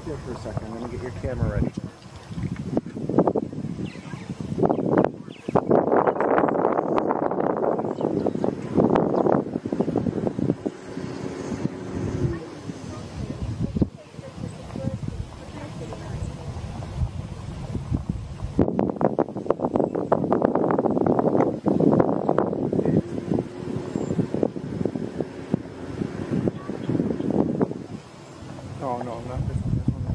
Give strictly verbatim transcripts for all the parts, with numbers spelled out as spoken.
there for a second. I'm going to get your camera ready. Oh, no, not this one. This one.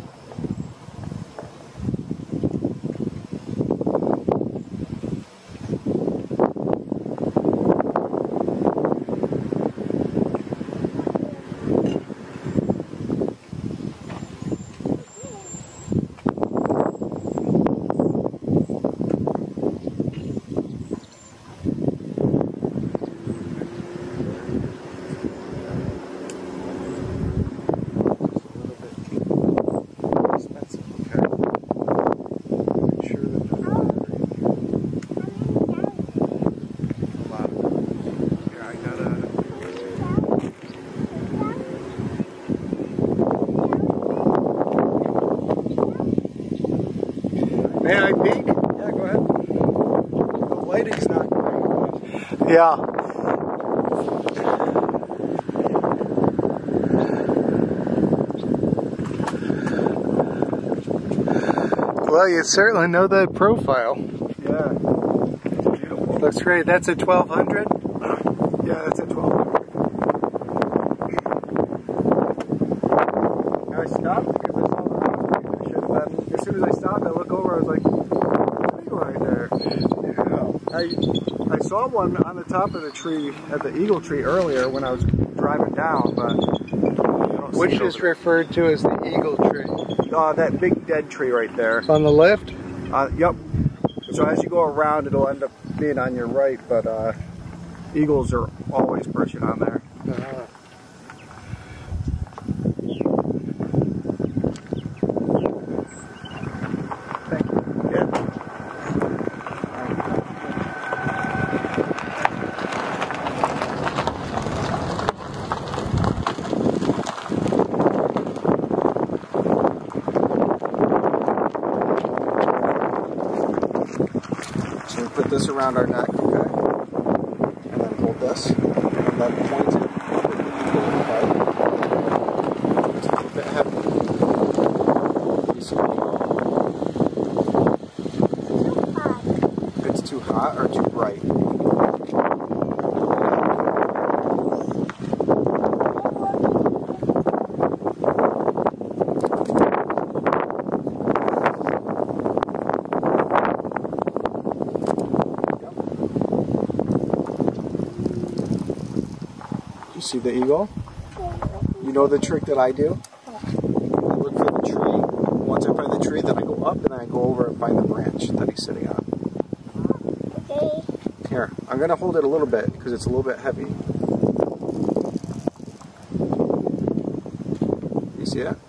May I peek? Yeah, go ahead. The lighting's not great. Yeah. Well, you certainly know that profile. Yeah. Beautiful. Looks great. That's a twelve hundred? Yeah, that's a twelve hundred. I stopped because I saw the house fish, and then as soon as I stopped, I look over, I was like, what are you right there? Yeah. I, I saw one on the top of the tree at the eagle tree earlier when I was driving down, but I don't Which see is referred to as the eagle tree? Uh, that big dead tree right there. On the left? Uh, yep. So as you go around, it'll end up being on your right, but uh, eagles are always perching on there. Uh-huh. Thank you. Yeah. So we put this around our neck, okay? And then hold this, and then point it with the eagle in the head. It's a little bit heavy. You see it? It's too hot or too bright? You see the eagle? You know the trick that I do? I look for the tree. Once I find the tree, then I go up and I go over and find the branch that he's sitting on. Okay. Here, I'm going to hold it a little bit because it's a little bit heavy. You see it?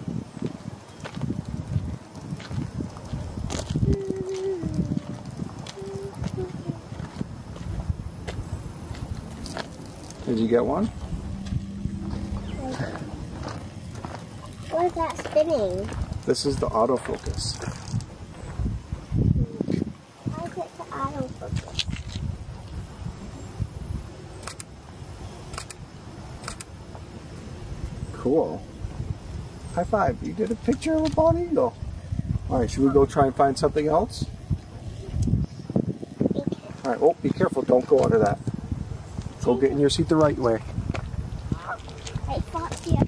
Did you get one? What is that spinning? This is the autofocus. How is it the autofocus? Cool. High five. You did a picture of a bald eagle. Alright, should we go try and find something else? Alright, oh, be careful. Don't go under that. Go get in your seat the right way. I thought the